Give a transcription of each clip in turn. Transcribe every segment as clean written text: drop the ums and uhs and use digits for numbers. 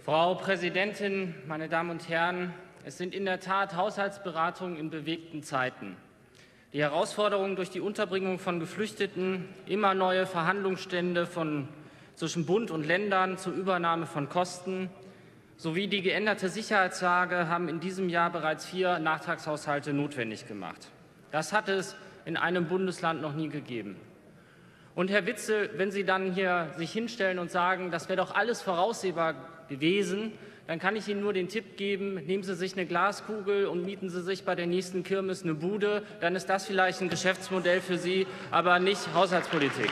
Frau Präsidentin, meine Damen und Herren! Es sind in der Tat Haushaltsberatungen in bewegten Zeiten. Die Herausforderungen durch die Unterbringung von Geflüchteten, immer neue Verhandlungsstände zwischen Bund und Ländern zur Übernahme von Kosten sowie die geänderte Sicherheitslage haben in diesem Jahr bereits 4 Nachtragshaushalte notwendig gemacht. Das hat es in einem Bundesland noch nie gegeben. Und Herr Witzel, wenn Sie dann hier sich hinstellen und sagen, das wäre doch alles voraussehbar gewesen, dann kann ich Ihnen nur den Tipp geben, nehmen Sie sich eine Glaskugel und mieten Sie sich bei der nächsten Kirmes eine Bude. Dann ist das vielleicht ein Geschäftsmodell für Sie, aber nicht Haushaltspolitik.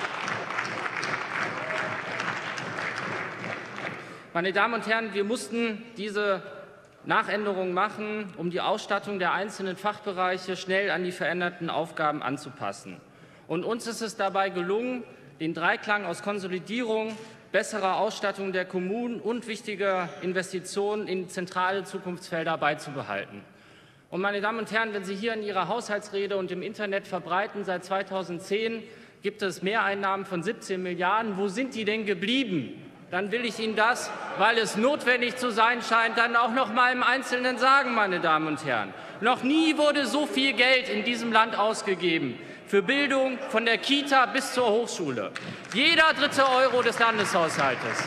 Meine Damen und Herren, wir mussten diese Nachänderungen machen, um die Ausstattung der einzelnen Fachbereiche schnell an die veränderten Aufgaben anzupassen. Und uns ist es dabei gelungen, den Dreiklang aus Konsolidierung, besserer Ausstattung der Kommunen und wichtiger Investitionen in zentrale Zukunftsfelder beizubehalten. Und meine Damen und Herren, wenn Sie hier in Ihrer Haushaltsrede und im Internet verbreiten, seit 2010 gibt es Mehreinnahmen von 17 Milliarden. Wo sind die denn geblieben? Dann will ich Ihnen das, weil es notwendig zu sein scheint, dann auch noch mal im Einzelnen sagen, meine Damen und Herren. Noch nie wurde so viel Geld in diesem Land ausgegeben für Bildung, von der Kita bis zur Hochschule. Jeder dritte Euro des Landeshaushaltes.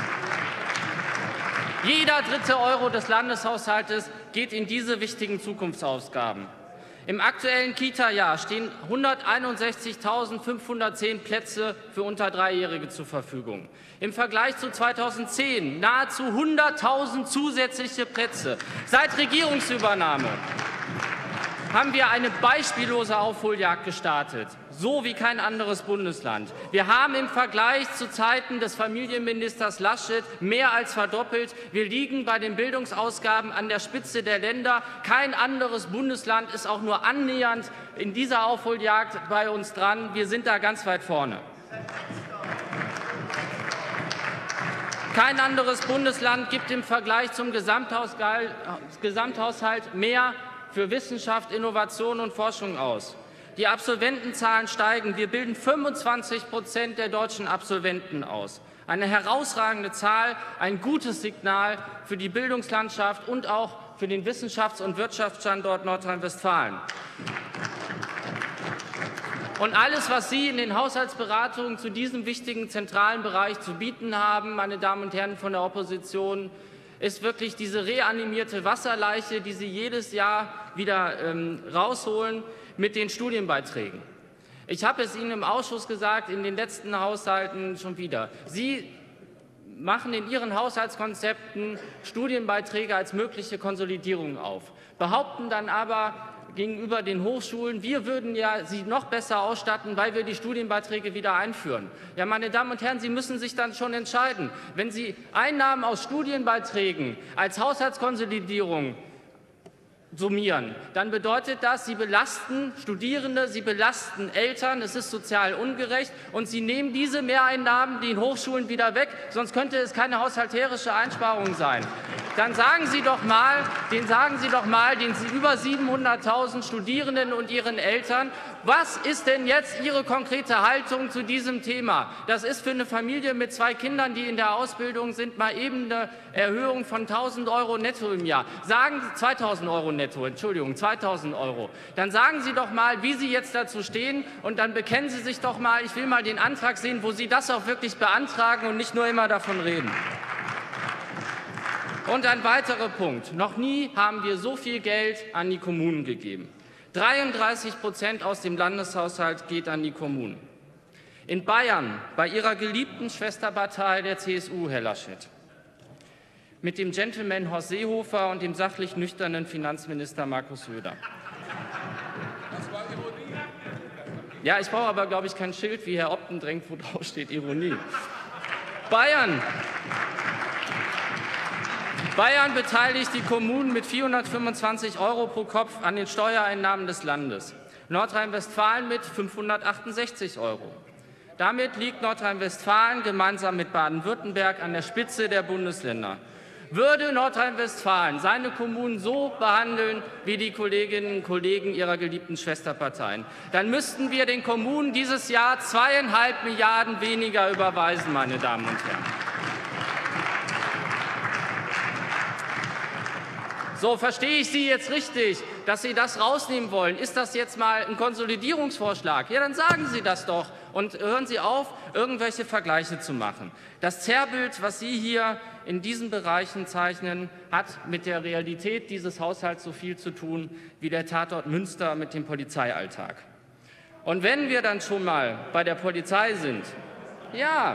Jeder dritte Euro des Landeshaushaltes geht in diese wichtigen Zukunftsausgaben. Im aktuellen Kita-Jahr stehen 161.510 Plätze für unter 3-Jährige zur Verfügung. Im Vergleich zu 2010 nahezu 100.000 zusätzliche Plätze. Seit Regierungsübernahme haben wir eine beispiellose Aufholjagd gestartet, so wie kein anderes Bundesland. Wir haben im Vergleich zu Zeiten des Familienministers Laschet mehr als verdoppelt. Wir liegen bei den Bildungsausgaben an der Spitze der Länder. Kein anderes Bundesland ist auch nur annähernd in dieser Aufholjagd bei uns dran. Wir sind da ganz weit vorne. Kein anderes Bundesland gibt im Vergleich zum Gesamthaushalt mehr für Wissenschaft, Innovation und Forschung aus. Die Absolventenzahlen steigen. Wir bilden 25% der deutschen Absolventen aus. Eine herausragende Zahl, ein gutes Signal für die Bildungslandschaft und auch für den Wissenschafts- und Wirtschaftsstandort Nordrhein-Westfalen. Und alles, was Sie in den Haushaltsberatungen zu diesem wichtigen zentralen Bereich zu bieten haben, meine Damen und Herren von der Opposition, ist wirklich diese reanimierte Wasserleiche, die Sie jedes Jahr wieder rausholen mit den Studienbeiträgen. Ich habe es Ihnen im Ausschuss gesagt, in den letzten Haushalten schon wieder. Sie machen in Ihren Haushaltskonzepten Studienbeiträge als mögliche Konsolidierung auf, behaupten dann aber gegenüber den Hochschulen, wir würden ja sie noch besser ausstatten, weil wir die Studienbeiträge wieder einführen. Ja, meine Damen und Herren, Sie müssen sich dann schon entscheiden. Wenn Sie Einnahmen aus Studienbeiträgen als Haushaltskonsolidierung summieren, dann bedeutet das, Sie belasten Studierende, Sie belasten Eltern, es ist sozial ungerecht und Sie nehmen diese Mehreinnahmen den Hochschulen wieder weg, sonst könnte es keine haushalterische Einsparung sein. Dann sagen Sie doch mal den über 700.000 Studierenden und ihren Eltern, was ist denn jetzt Ihre konkrete Haltung zu diesem Thema? Das ist für eine Familie mit 2 Kindern, die in der Ausbildung sind, mal eben eine Erhöhung von 1.000 € netto im Jahr. 2.000 € netto, Entschuldigung, 2.000 €. Dann sagen Sie doch mal, wie Sie jetzt dazu stehen, und dann bekennen Sie sich doch mal. Ich will mal den Antrag sehen, wo Sie das auch wirklich beantragen und nicht nur immer davon reden. Und ein weiterer Punkt. Noch nie haben wir so viel Geld an die Kommunen gegeben. 33% aus dem Landeshaushalt geht an die Kommunen. In Bayern, bei Ihrer geliebten Schwesterpartei der CSU, Herr Laschet, mit dem Gentleman Horst Seehofer und dem sachlich nüchternen Finanzminister Markus Söder. Das war Ironie. Ja, ich brauche aber, glaube ich, kein Schild wie Herr Optendrenk, wo drauf steht Ironie. Bayern beteiligt die Kommunen mit 425 € pro Kopf an den Steuereinnahmen des Landes, Nordrhein-Westfalen mit 568 €. Damit liegt Nordrhein-Westfalen gemeinsam mit Baden-Württemberg an der Spitze der Bundesländer. Würde Nordrhein-Westfalen seine Kommunen so behandeln wie die Kolleginnen und Kollegen ihrer geliebten Schwesterparteien, dann müssten wir den Kommunen dieses Jahr 2,5 Milliarden weniger überweisen, meine Damen und Herren. So, verstehe ich Sie jetzt richtig, dass Sie das rausnehmen wollen? Ist das jetzt mal ein Konsolidierungsvorschlag? Ja, dann sagen Sie das doch und hören Sie auf, irgendwelche Vergleiche zu machen. Das Zerrbild, was Sie hier in diesen Bereichen zeichnen, hat mit der Realität dieses Haushalts so viel zu tun wie der Tatort Münster mit dem Polizeialltag. Und wenn wir dann schon mal bei der Polizei sind, ja,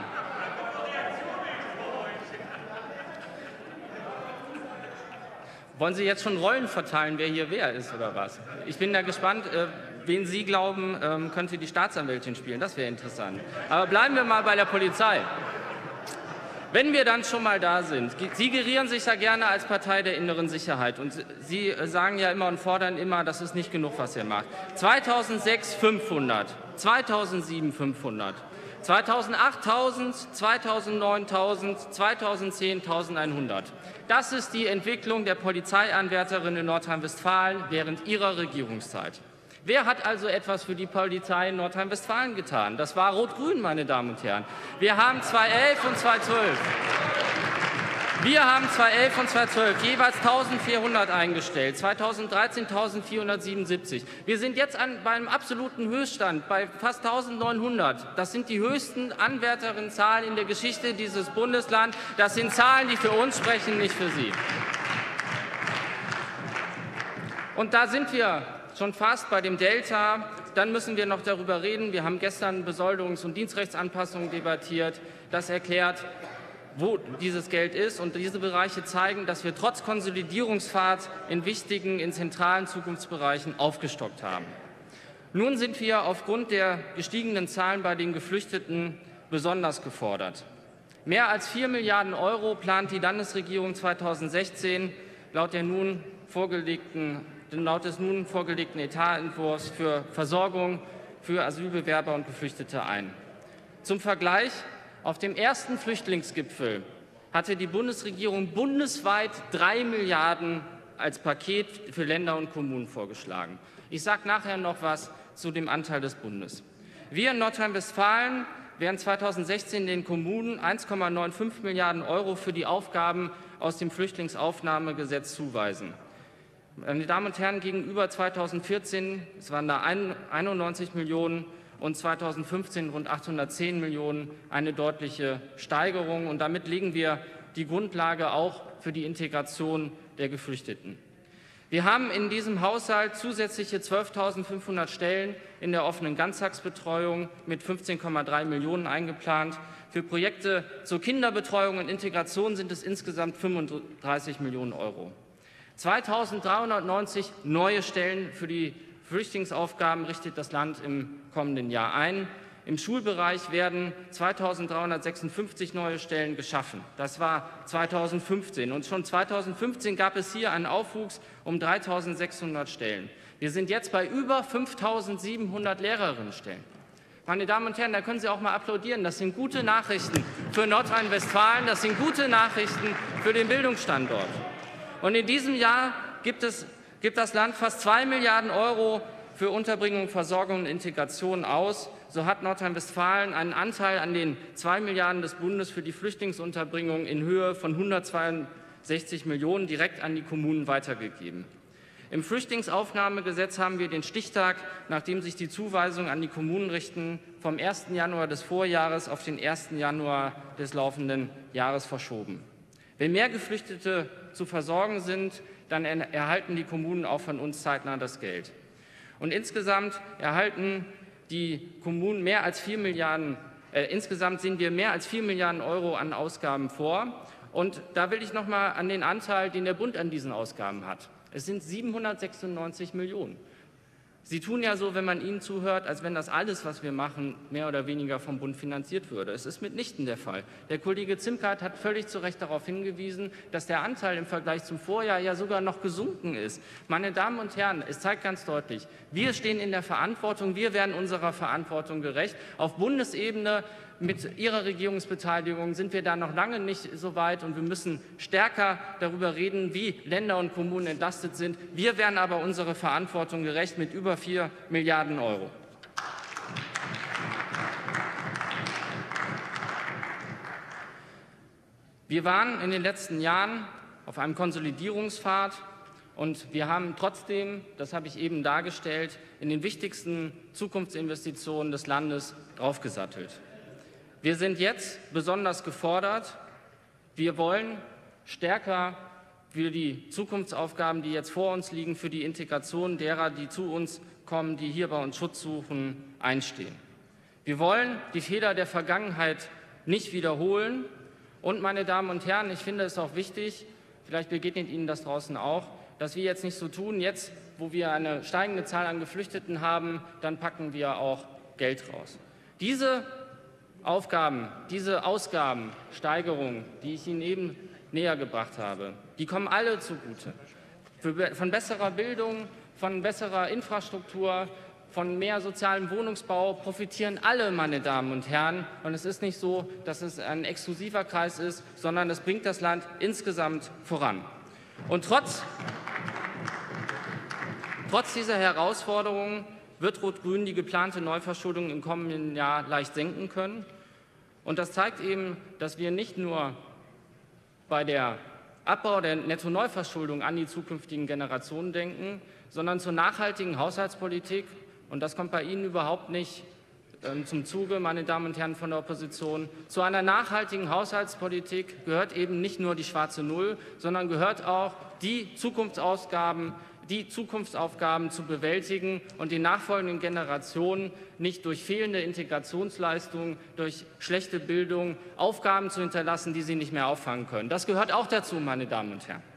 wollen Sie jetzt schon Rollen verteilen, wer hier wer ist oder was? Ich bin da gespannt, wen Sie glauben, könnte die Staatsanwältin spielen. Das wäre interessant. Aber bleiben wir mal bei der Polizei. Wenn wir dann schon mal da sind, Sie gerieren sich ja gerne als Partei der inneren Sicherheit. Und Sie sagen ja immer und fordern immer, das ist nicht genug, was ihr macht. 2006 500, 2007 500. 2008 1000, 2009 1000, 2010 1100. Das ist die Entwicklung der Polizeianwärterin in Nordrhein-Westfalen während ihrer Regierungszeit. Wer hat also etwas für die Polizei in Nordrhein-Westfalen getan? Das war Rot-Grün, meine Damen und Herren. Wir haben 2011 und 2012. Wir haben 2011 und 2012 jeweils 1.400 eingestellt, 2013 1.477. Wir sind jetzt bei einem absoluten Höchststand bei fast 1.900. Das sind die höchsten Anwärterinnenzahlen in der Geschichte dieses Bundeslands. Das sind Zahlen, die für uns sprechen, nicht für Sie. Und da sind wir schon fast bei dem Delta. Dann müssen wir noch darüber reden. Wir haben gestern Besoldungs- und Dienstrechtsanpassungen debattiert. Das erklärt, wo dieses Geld ist. Und diese Bereiche zeigen, dass wir trotz Konsolidierungsfahrt in wichtigen, in zentralen Zukunftsbereichen aufgestockt haben. Nun sind wir aufgrund der gestiegenen Zahlen bei den Geflüchteten besonders gefordert. Mehr als 4 Milliarden € plant die Landesregierung 2016 laut des nun vorgelegten Etatentwurfs für Versorgung für Asylbewerber und Geflüchtete ein. Zum Vergleich: Auf dem ersten Flüchtlingsgipfel hatte die Bundesregierung bundesweit 3 Milliarden als Paket für Länder und Kommunen vorgeschlagen. Ich sage nachher noch was zu dem Anteil des Bundes. Wir in Nordrhein-Westfalen werden 2016 den Kommunen 1,95 Milliarden € für die Aufgaben aus dem Flüchtlingsaufnahmegesetz zuweisen. Meine Damen und Herren, gegenüber 2014, es waren da 91 Millionen und 2015 rund 810 Millionen, eine deutliche Steigerung. Und damit legen wir die Grundlage auch für die Integration der Geflüchteten. Wir haben in diesem Haushalt zusätzliche 12.500 Stellen in der offenen Ganztagsbetreuung mit 15,3 Millionen eingeplant. Für Projekte zur Kinderbetreuung und Integration sind es insgesamt 35 Millionen €. 2.390 neue Stellen für die Flüchtlingsaufgaben richtet das Land im kommenden Jahr ein. Im Schulbereich werden 2.356 neue Stellen geschaffen. Das war 2015. Und schon 2015 gab es hier einen Aufwuchs um 3.600 Stellen. Wir sind jetzt bei über 5.700 Lehrerinnenstellen. Meine Damen und Herren, da können Sie auch mal applaudieren. Das sind gute Nachrichten für Nordrhein-Westfalen. Das sind gute Nachrichten für den Bildungsstandort. Und in diesem Jahr gibt das Land fast 2 Milliarden € für Unterbringung, Versorgung und Integration aus. So hat Nordrhein-Westfalen einen Anteil an den 2 Milliarden des Bundes für die Flüchtlingsunterbringung in Höhe von 162 Millionen direkt an die Kommunen weitergegeben. Im Flüchtlingsaufnahmegesetz haben wir den Stichtag, nachdem sich die Zuweisungen an die Kommunen richten, vom 1. Januar des Vorjahres auf den 1. Januar des laufenden Jahres verschoben. Wenn mehr Geflüchtete zu versorgen sind, dann erhalten die Kommunen auch von uns zeitnah das Geld. Und insgesamt erhalten die Kommunen insgesamt sehen wir mehr als 4 Milliarden € an Ausgaben vor. Und da will ich noch mal an den Anteil, den der Bund an diesen Ausgaben hat. Es sind 796 Millionen. Sie tun ja so, wenn man Ihnen zuhört, als wenn das alles, was wir machen, mehr oder weniger vom Bund finanziert würde. Es ist mitnichten der Fall. Der Kollege Zimkert hat völlig zu Recht darauf hingewiesen, dass der Anteil im Vergleich zum Vorjahr ja sogar noch gesunken ist. Meine Damen und Herren, es zeigt ganz deutlich, wir stehen in der Verantwortung, wir werden unserer Verantwortung gerecht. Auf Bundesebene mit Ihrer Regierungsbeteiligung sind wir da noch lange nicht so weit, und wir müssen stärker darüber reden, wie Länder und Kommunen entlastet sind. Wir werden aber unserer Verantwortung gerecht mit über 4 Milliarden €. Wir waren in den letzten Jahren auf einem Konsolidierungspfad Und wir haben trotzdem, das habe ich eben dargestellt, in den wichtigsten Zukunftsinvestitionen des Landes draufgesattelt. Wir sind jetzt besonders gefordert. Wir wollen stärker für die Zukunftsaufgaben, die jetzt vor uns liegen, für die Integration derer, die zu uns kommen, die hier bei uns Schutz suchen, einstehen. Wir wollen die Fehler der Vergangenheit nicht wiederholen. Und, meine Damen und Herren, ich finde es auch wichtig, vielleicht begegnet Ihnen das draußen auch, dass wir jetzt nicht so tun, jetzt, wo wir eine steigende Zahl an Geflüchteten haben, dann packen wir auch Geld raus. Diese Aufgaben, diese Ausgabensteigerungen, die ich Ihnen eben näher gebracht habe, die kommen alle zugute. Von besserer Bildung, von besserer Infrastruktur, von mehr sozialem Wohnungsbau profitieren alle, meine Damen und Herren. Und es ist nicht so, dass es ein exklusiver Kreis ist, sondern es bringt das Land insgesamt voran. Und trotz dieser Herausforderungen wird Rot-Grün die geplante Neuverschuldung im kommenden Jahr leicht senken können. Und das zeigt eben, dass wir nicht nur bei der Abbau der Netto-Neuverschuldung an die zukünftigen Generationen denken, sondern zur nachhaltigen Haushaltspolitik. Und das kommt bei Ihnen überhaupt nicht zum Zuge, meine Damen und Herren von der Opposition. Zu einer nachhaltigen Haushaltspolitik gehört eben nicht nur die schwarze Null, sondern gehört auch die Zukunftsaufgaben zu bewältigen und den nachfolgenden Generationen nicht durch fehlende Integrationsleistungen, durch schlechte Bildung Aufgaben zu hinterlassen, die sie nicht mehr auffangen können. Das gehört auch dazu, meine Damen und Herren.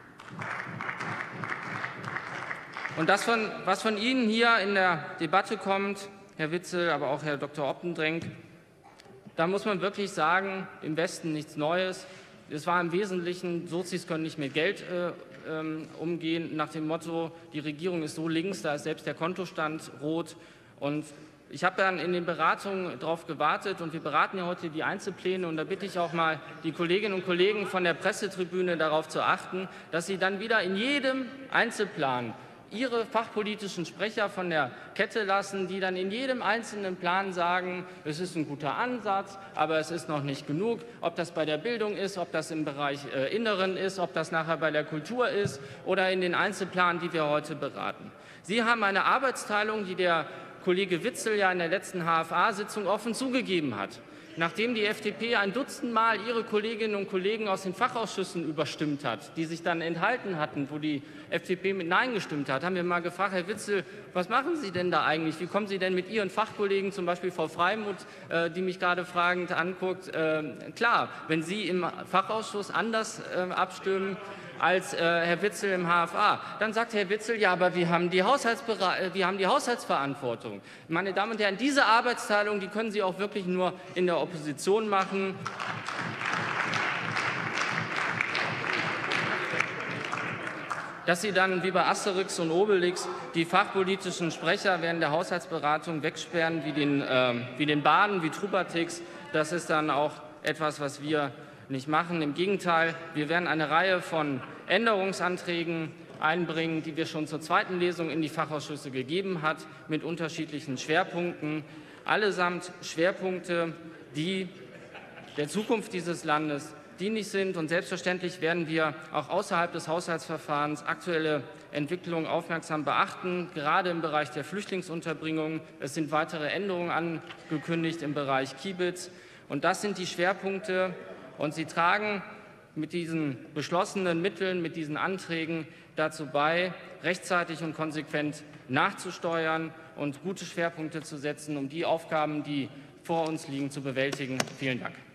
Und das, was von Ihnen hier in der Debatte kommt, Herr Witzel, aber auch Herr Dr. Optendrenk, da muss man wirklich sagen, im Westen nichts Neues. Es war im Wesentlichen, Sozis können nicht mit Geld umgehen, nach dem Motto, die Regierung ist so links, da ist selbst der Kontostand rot. Und ich habe dann in den Beratungen darauf gewartet, und wir beraten ja heute die Einzelpläne, und da bitte ich auch mal die Kolleginnen und Kollegen von der Pressetribüne darauf zu achten, dass sie dann wieder in jedem Einzelplan Ihre fachpolitischen Sprecher von der Kette lassen, die dann in jedem einzelnen Plan sagen, es ist ein guter Ansatz, aber es ist noch nicht genug, ob das bei der Bildung ist, ob das im Bereich Inneren ist, ob das nachher bei der Kultur ist oder in den Einzelplanen, die wir heute beraten. Sie haben eine Arbeitsteilung, die der Kollege Witzel ja in der letzten HFA-Sitzung offen zugegeben hat. Nachdem die FDP ein Dutzend Mal ihre Kolleginnen und Kollegen aus den Fachausschüssen überstimmt hat, die sich dann enthalten hatten, wo die FDP mit Nein gestimmt hat, haben wir mal gefragt, Herr Witzel, was machen Sie denn da eigentlich? Wie kommen Sie denn mit Ihren Fachkollegen, zum Beispiel Frau Freimuth, die mich gerade fragend anguckt, klar, wenn Sie im Fachausschuss anders abstimmen als Herr Witzel im HFA. Dann sagt Herr Witzel, ja, aber wir haben die Haushaltsverantwortung. Meine Damen und Herren, diese Arbeitsteilung, die können Sie auch wirklich nur in der Opposition machen. Dass Sie dann wie bei Asterix und Obelix die fachpolitischen Sprecher während der Haushaltsberatung wegsperren wie den Baden, wie Trubadix, das ist dann auch etwas, was wir nicht machen. Im Gegenteil, wir werden eine Reihe von Änderungsanträgen einbringen, die wir schon zur zweiten Lesung in die Fachausschüsse gegeben haben, mit unterschiedlichen Schwerpunkten. Allesamt Schwerpunkte, die der Zukunft dieses Landes dienlich sind. Und selbstverständlich werden wir auch außerhalb des Haushaltsverfahrens aktuelle Entwicklungen aufmerksam beachten, gerade im Bereich der Flüchtlingsunterbringung. Es sind weitere Änderungen angekündigt im Bereich Kiebitz. Und das sind die Schwerpunkte. Und sie tragen mit diesen beschlossenen Mitteln, mit diesen Anträgen dazu bei, rechtzeitig und konsequent nachzusteuern und gute Schwerpunkte zu setzen, um die Aufgaben, die vor uns liegen, zu bewältigen. Vielen Dank.